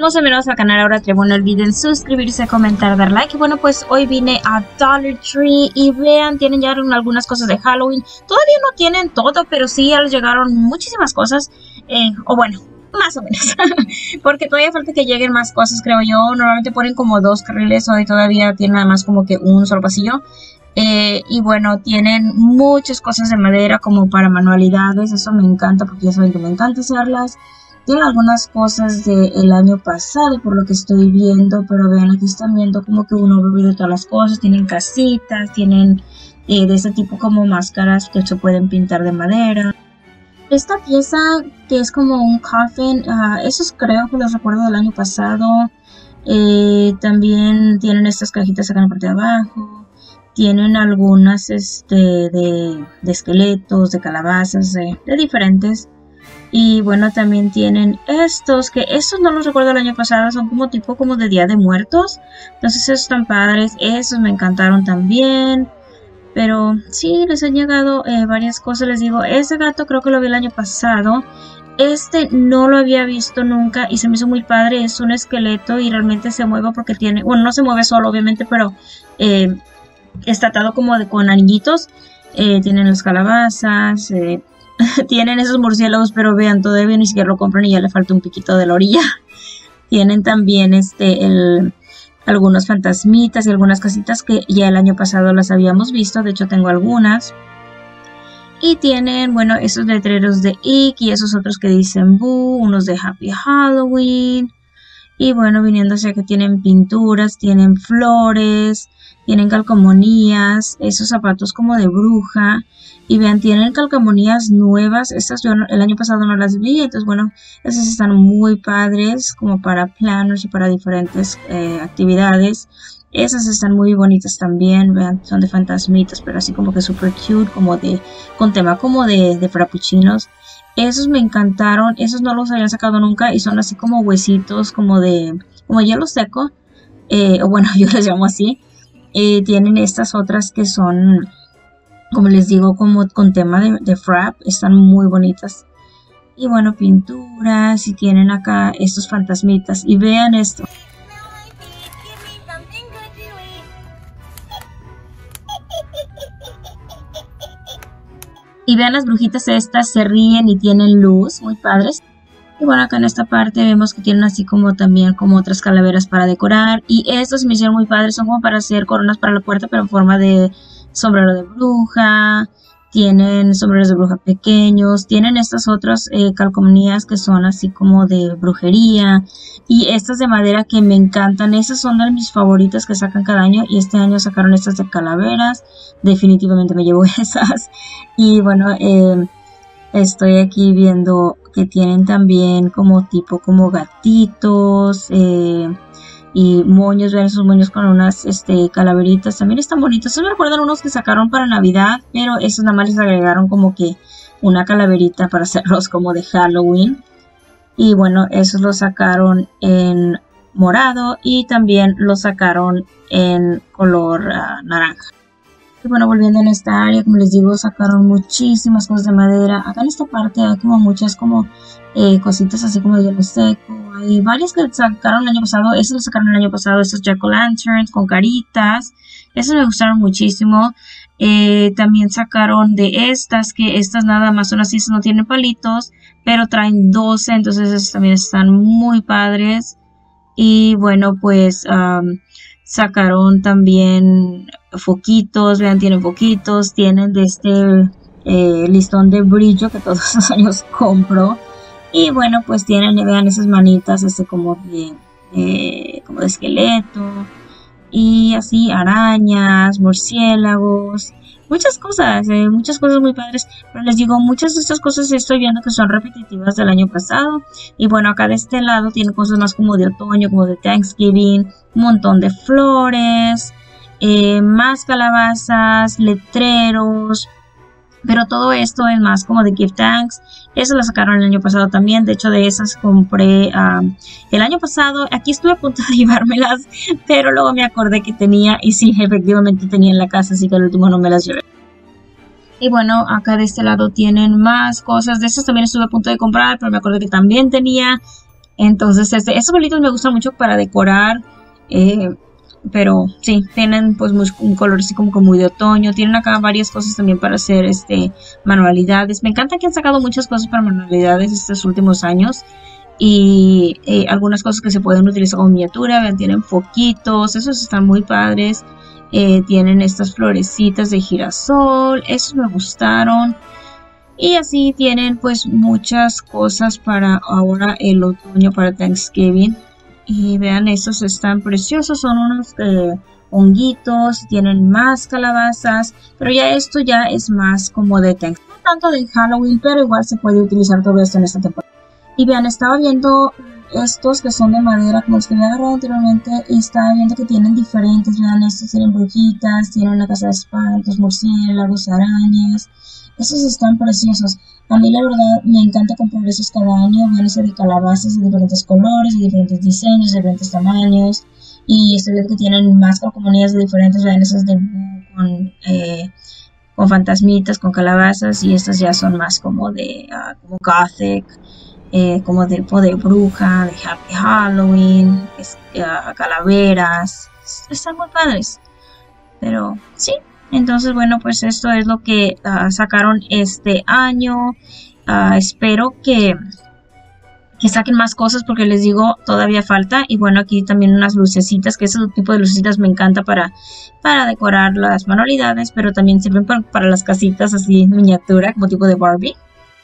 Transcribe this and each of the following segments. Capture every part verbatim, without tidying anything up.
hermosos, bienvenidos al canal Ahora Trevo. No olviden suscribirse, comentar, dar like. Y bueno, pues hoy vine a Dollar Tree y vean, tienen ya algunas cosas de Halloween. Todavía no tienen todo, pero sí ya les llegaron muchísimas cosas. Eh, o bueno, más o menos. Porque todavía falta que lleguen más cosas, creo yo. Normalmente ponen como dos carriles, hoy todavía tienen nada más como que un solo pasillo. Eh, y bueno, tienen muchas cosas de madera como para manualidades. Eso me encanta porque ya saben que me encanta hacerlas. Tienen algunas cosas del año pasado por lo que estoy viendo, pero vean, aquí están viendo como que uno overview de todas las cosas. Tienen casitas, tienen eh, de este tipo como máscaras que se pueden pintar de madera. Esta pieza que es como un coffin, uh, esos creo que los recuerdo del año pasado. Eh, también tienen estas cajitas acá en la parte de abajo. Tienen algunas este, de, de esqueletos, de calabazas, de, de diferentes. Y bueno, también tienen estos, que estos no los recuerdo del año pasado, son como tipo como de Día de Muertos. Entonces esos están padres, esos me encantaron también. Pero sí, les han llegado eh, varias cosas, les digo, ese gato creo que lo vi el año pasado. Este no lo había visto nunca y se me hizo muy padre, es un esqueleto y realmente se mueve porque tiene, bueno, no se mueve solo obviamente, pero eh, está atado como de, con anillitos. Eh, tienen las calabazas, eh, tienen esos murciélagos, pero vean, todavía ni siquiera lo compran y ya le falta un piquito de la orilla. Tienen también este el, algunos fantasmitas y algunas casitas que ya el año pasado las habíamos visto. De hecho tengo algunas. Y tienen, bueno, esos letreros de Ick y esos otros que dicen Boo, unos de Happy Halloween. Y bueno, viniendo hacia que tienen pinturas, tienen flores, tienen calcomanías, esos zapatos como de bruja. Y vean, tienen calcomanías nuevas, estas yo no, el año pasado no las vi, entonces bueno, esas están muy padres como para planners y para diferentes eh, actividades. Esas están muy bonitas también, vean, son de fantasmitas, pero así como que super cute, como de, con tema como de, de frappuccinos. Esos me encantaron, esos no los habían sacado nunca y son así como huesitos, como de, como hielo seco, eh, o bueno, yo les llamo así. Eh, tienen estas otras que son, como les digo, como con tema de, de frap, están muy bonitas. Y bueno, pinturas, y tienen acá estos fantasmitas, y vean esto. Y vean las brujitas estas, se ríen y tienen luz, muy padres. Y bueno, acá en esta parte vemos que tienen así como también como otras calaveras para decorar. Y estos me hicieron muy padres, son como para hacer coronas para la puerta, pero en forma de sombrero de bruja. Tienen sombreros de bruja pequeños, tienen estas otras eh, calcomanías que son así como de brujería. Y estas de madera que me encantan, esas son de mis favoritas que sacan cada año. Y este año sacaron estas de calaveras, definitivamente me llevo esas. Y bueno, eh, estoy aquí viendo que tienen también como tipo como gatitos, eh, y moños, vean esos moños con unas este, calaveritas, también están bonitos. Estos me recuerdan unos que sacaron para Navidad, pero esos nada más les agregaron como que una calaverita para hacerlos como de Halloween. Y bueno, esos los sacaron en morado y también los sacaron en color uh, naranja. Y bueno, volviendo en esta área, como les digo, sacaron muchísimas cosas de madera. Acá en esta parte hay como muchas como eh, cositas así como de hielo seco. Hay varias que sacaron el año pasado. Esas las sacaron el año pasado, estos jack-o'-lanterns con caritas. Esas me gustaron muchísimo. Eh, también sacaron de estas, que estas nada más son así, no tienen palitos, pero traen doce, entonces esas también están muy padres. Y bueno, pues um, sacaron también foquitos, vean, tienen foquitos, tienen de este eh, listón de brillo que todos los años compro. Y bueno, pues tienen, vean esas manitas, este como de, eh, como de esqueleto. Y así, arañas, murciélagos, muchas cosas, eh, muchas cosas muy padres. Pero les digo, muchas de estas cosas estoy viendo que son repetitivas del año pasado. Y bueno, acá de este lado tiene cosas más como de otoño, como de Thanksgiving, un montón de flores, eh, más calabazas, letreros. Pero todo esto es más como de gift tanks. Eso lo sacaron el año pasado también. De hecho, de esas compré um, el año pasado. Aquí estuve a punto de llevármelas, pero luego me acordé que tenía. Y sí, efectivamente tenía en la casa, así que al último no me las llevé. Y bueno, acá de este lado tienen más cosas. De esas también estuve a punto de comprar, pero me acordé que también tenía. Entonces, este, estos bolitos me gustan mucho para decorar. Eh, pero sí, tienen pues muy- un color así como, como muy de otoño. Tienen acá varias cosas también para hacer este manualidades. Me encanta que han sacado muchas cosas para manualidades estos últimos años. Y eh, algunas cosas que se pueden utilizar como miniatura. Vean, tienen foquitos, esos están muy padres. Eh, tienen estas florecitas de girasol, esos me gustaron. Y así tienen pues muchas cosas para ahora el otoño, para Thanksgiving. Y vean, estos están preciosos, son unos eh, honguitos, tienen más calabazas, pero ya esto ya es más como de Thanksgiving, no tanto de Halloween, pero igual se puede utilizar todo esto en esta temporada. Y vean, estaba viendo estos que son de madera, como los que había agarrado anteriormente, y estaba viendo que tienen diferentes. Vean, estos tienen brujitas, tienen una casa de espantos, murciélagos, arañas. Estos están preciosos. A mí la verdad me encanta comprar esos cada año. Vean, ese de calabazas de diferentes colores, de diferentes diseños, de diferentes tamaños. Y estoy viendo que tienen más calcomanías de diferentes. Vean, esas de con, eh, con fantasmitas, con calabazas. Y estas ya son más como de uh, como gothic, eh, como de, de bruja, de Happy Halloween, es, uh, calaveras. Están muy padres. Pero sí, entonces bueno, pues esto es lo que uh, sacaron este año. Uh, espero que, que saquen más cosas porque les digo, todavía falta. Y bueno, aquí también unas lucecitas, que ese tipo de lucecitas me encanta para, para decorar las manualidades, pero también sirven para, para las casitas así miniatura, como tipo de Barbie.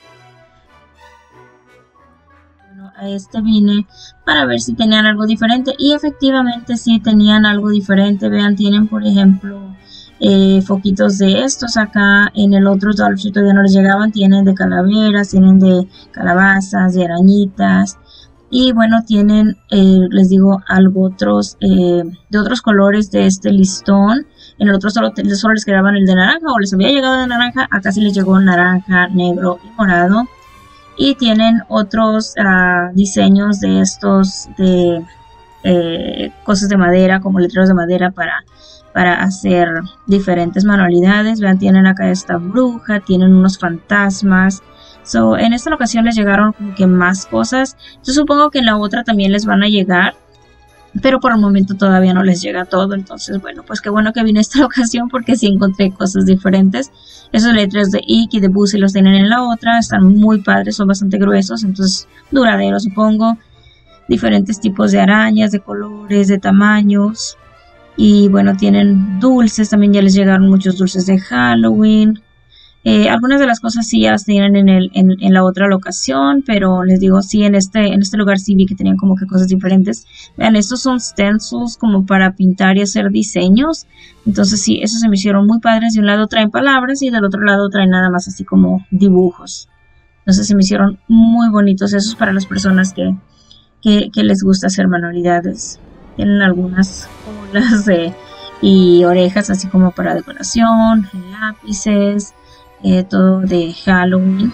A este vine para ver si tenían algo diferente y efectivamente sí tenían algo diferente. Vean, tienen por ejemplo eh, foquitos de estos acá. En el otro Dollar Tree todavía no les llegaban. Tienen de calaveras, tienen de calabazas, de arañitas y bueno, tienen eh, les digo algo otros eh, de otros colores de este listón. En el otro solo, solo les quedaban el de naranja, o les había llegado de naranja. Acá sí les llegó naranja, negro y morado. Y tienen otros uh, diseños de estos de eh, cosas de madera, como letreros de madera para, para hacer diferentes manualidades. Vean, tienen acá esta bruja, tienen unos fantasmas. So, en esta ocasión les llegaron como que más cosas. Yo supongo que en la otra también les van a llegar, pero por el momento todavía no les llega todo. Entonces bueno, pues qué bueno que vine esta ocasión porque sí encontré cosas diferentes. Esos letreros de Ick y de Boozy los tienen en la otra, están muy padres, son bastante gruesos, entonces duraderos supongo. Diferentes tipos de arañas, de colores, de tamaños. Y bueno, tienen dulces, también ya les llegaron muchos dulces de Halloween. Eh, algunas de las cosas sí ya las tienen en, el, en, en la otra locación, pero les digo, sí, en este, en este lugar sí vi que tenían como que cosas diferentes. Vean, estos son stencils como para pintar y hacer diseños. Entonces sí, esos se me hicieron muy padres. De un lado traen palabras y del otro lado traen nada más así como dibujos. Entonces se me hicieron muy bonitos esos para las personas que, que, que les gusta hacer manualidades. Tienen algunas colas eh, y orejas así como para decoración, lápices. Eh, todo de Halloween.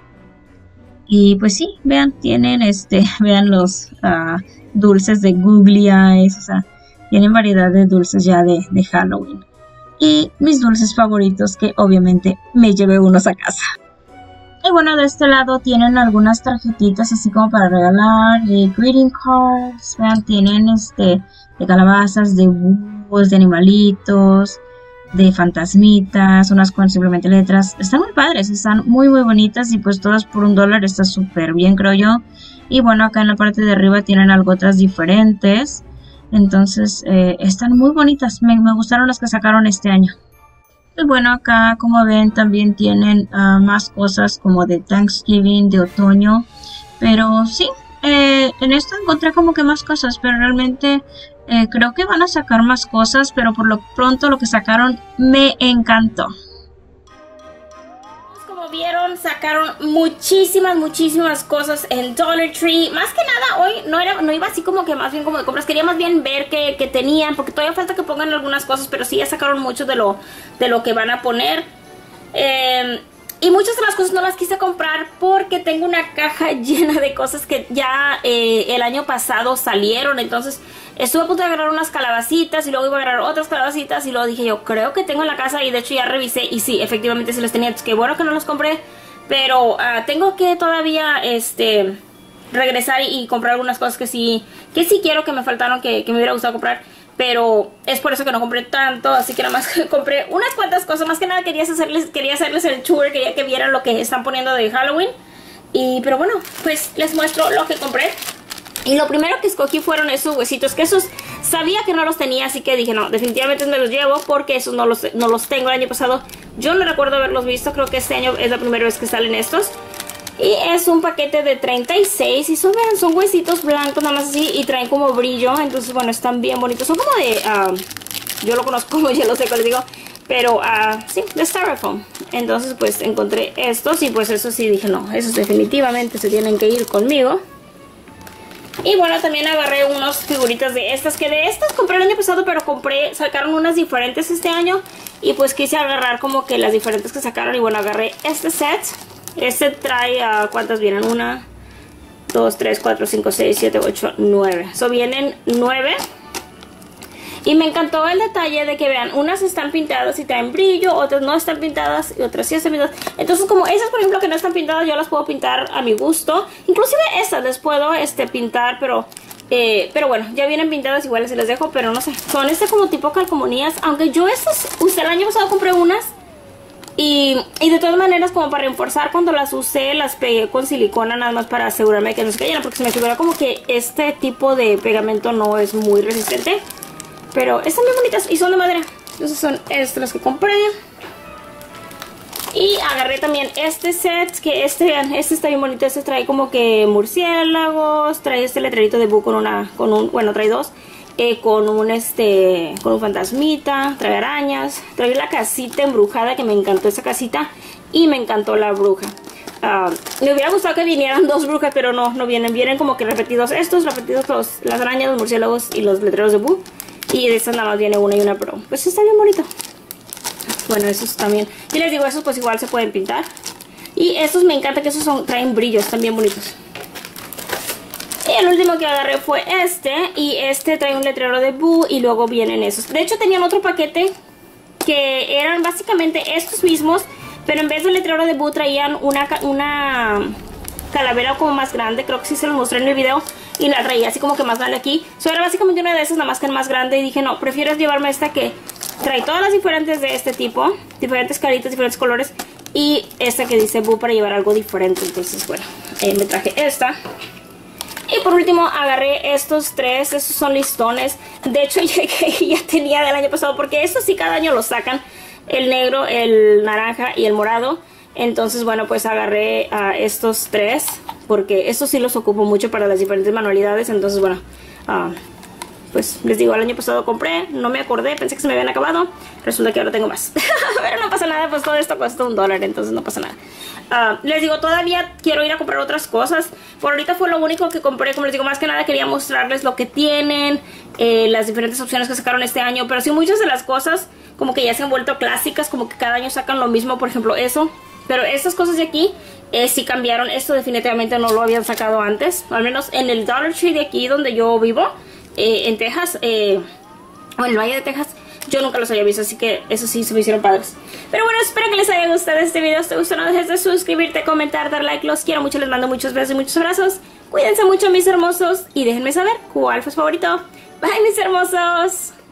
Y pues sí, vean, tienen este, vean los uh, dulces de Googly Eyes, o sea, tienen variedad de dulces ya de, de Halloween. Y mis dulces favoritos, que obviamente me llevé unos a casa. Y bueno, de este lado tienen algunas tarjetitas así como para regalar, de greeting cards. Vean, tienen este de calabazas, de búhos, de animalitos, de fantasmitas, unas con simplemente letras. Están muy padres, están muy muy bonitas y pues todas por un dólar, está súper bien, creo yo. Y bueno, acá en la parte de arriba tienen algo otras diferentes. Entonces eh, están muy bonitas, me, me gustaron las que sacaron este año. Y bueno, acá como ven también tienen uh, más cosas como de Thanksgiving, de otoño. Pero sí, eh, en esto encontré como que más cosas, pero realmente eh, creo que van a sacar más cosas, pero por lo pronto lo que sacaron me encantó. Como vieron, sacaron muchísimas, muchísimas cosas en Dollar Tree. Más que nada, hoy no, era, no iba así como que más bien como de compras. Quería más bien ver qué, qué tenían, porque todavía falta que pongan algunas cosas, pero sí ya sacaron mucho de lo, de lo que van a poner. Eh, y muchas de las cosas no las quise comprar porque tengo una caja llena de cosas que ya eh, el año pasado salieron. Entonces estuve a punto de agarrar unas calabacitas y luego iba a agarrar otras calabacitas y luego dije yo, creo que tengo en la casa, y de hecho ya revisé y sí, efectivamente sí las tenía. Qué bueno que no los compré, pero uh, tengo que todavía este regresar y, y comprar algunas cosas que sí, que sí quiero, que me faltaron, que, que me hubiera gustado comprar. Pero es por eso que no compré tanto, así que nada más compré unas cuantas cosas. Más que nada quería hacerles, quería hacerles el tour, quería que vieran lo que están poniendo de Halloween. Y, pero bueno, pues les muestro lo que compré. Y lo primero que escogí fueron esos huesitos, que esos sabía que no los tenía, así que dije no, definitivamente me los llevo porque esos no los, no los tengo el año pasado. Yo no recuerdo haberlos visto, creo que este año es la primera vez que salen estos. Y es un paquete de treinta y seis y son, vean, son huesitos blancos nada más así y traen como brillo. Entonces bueno, están bien bonitos, son como de, uh, yo lo conozco como hielo seco, les digo. Pero uh, sí, de Styrofoam. Entonces pues encontré estos y pues eso sí dije no, esos definitivamente se tienen que ir conmigo. Y bueno, también agarré unas figuritas de estas, que de estas compré el año pasado, pero compré, sacaron unas diferentes este año. Y pues quise agarrar como que las diferentes que sacaron y bueno, agarré este set. Este trae, uh, ¿cuántas vienen? Una, dos, tres, cuatro, cinco, seis, siete, ocho, nueve. So vienen nueve. Y me encantó el detalle de que vean, unas están pintadas y traen brillo, otras no están pintadas y otras sí están pintadas. Entonces como esas por ejemplo que no están pintadas, yo las puedo pintar a mi gusto. Inclusive estas les puedo este, pintar, pero eh, pero bueno, ya vienen pintadas, igual se las dejo, pero no sé. Son este como tipo calcomanías, aunque yo estas, usted el año pasado compré unas. Y, y de todas maneras, como para reforzar, cuando las usé, las pegué con silicona nada más para asegurarme que no se cayeran, porque se me figura como que este tipo de pegamento no es muy resistente. Pero están bien bonitas y son de madera. Entonces son estas las que compré. Y agarré también este set, que este, vean, este está bien bonito. Este trae como que murciélagos, trae este letrerito de Boo con una, con un, bueno, trae dos. Eh, con un este con un fantasmita, trae arañas, trae la casita embrujada, que me encantó esa casita y me encantó la bruja. Uh, me hubiera gustado que vinieran dos brujas, pero no, no vienen, vienen como que repetidos estos, repetidos los, las arañas, los murciélagos y los letreros de Boo. Y de estas nada más viene una y una, pero pues está bien bonito. Bueno, esos también, y les digo, esos pues igual se pueden pintar. Y estos me encanta que esos son, traen brillos, están bien bonitos. Y el último que agarré fue este. Y este trae un letrero de Boo. Y luego vienen esos. De hecho tenían otro paquete que eran básicamente estos mismos, pero en vez del letrero de Boo traían una, una calavera como más grande. Creo que sí se los mostré en el video. Y la traía así como que más grande aquí. So, era básicamente una de esas, nada más que más grande. Y dije no, prefiero llevarme esta que trae todas las diferentes de este tipo, diferentes caritas, diferentes colores. Y esta que dice Boo para llevar algo diferente. Entonces bueno, eh, me traje esta. Y por último agarré estos tres, estos son listones. De hecho ya tenía del año pasado, porque estos sí cada año los sacan. El negro, el naranja y el morado. Entonces bueno, pues agarré uh, estos tres, porque estos sí los ocupo mucho para las diferentes manualidades. Entonces bueno, uh, pues les digo, el año pasado compré, no me acordé, pensé que se me habían acabado. Resulta que ahora tengo más. Pero no pasa nada, pues todo esto cuesta un dólar, entonces no pasa nada. Uh, les digo, todavía quiero ir a comprar otras cosas. Por ahorita fue lo único que compré. Como les digo, más que nada quería mostrarles lo que tienen, eh, las diferentes opciones que sacaron este año. Pero sí, muchas de las cosas como que ya se han vuelto clásicas, como que cada año sacan lo mismo. Por ejemplo eso. Pero estas cosas de aquí eh, sí cambiaron. Esto definitivamente no lo habían sacado antes, al menos en el Dollar Tree de aquí donde yo vivo, eh, en Texas, eh, o en el Valle de Texas. Yo nunca los había visto, así que eso sí se me hicieron padres. Pero bueno, espero que les haya gustado este video. Si te gustó, no dejes de suscribirte, comentar, dar like. Los quiero mucho, les mando muchos besos y muchos abrazos. Cuídense mucho, mis hermosos, y déjenme saber cuál fue su favorito. Bye, mis hermosos.